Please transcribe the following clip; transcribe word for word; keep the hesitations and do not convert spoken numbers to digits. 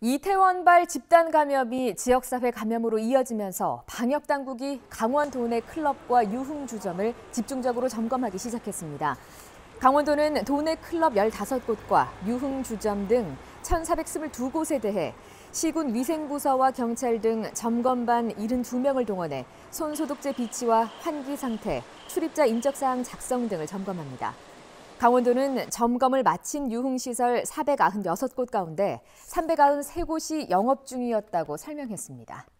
이태원발 집단 감염이 지역사회 감염으로 이어지면서 방역당국이 강원도 내 클럽과 유흥주점을 집중적으로 점검하기 시작했습니다. 강원도는 도내 클럽 열다섯 곳과 유흥주점 등 천사백이십이 곳에 대해 시군 위생부서와 경찰 등 점검반 칠십이 명을 동원해 손소독제 비치와 환기 상태, 출입자 인적사항 작성 등을 점검합니다. 강원도는 점검을 마친 유흥시설 사백구십육 곳 가운데 삼백구십삼 곳이 영업 중이었다고 설명했습니다.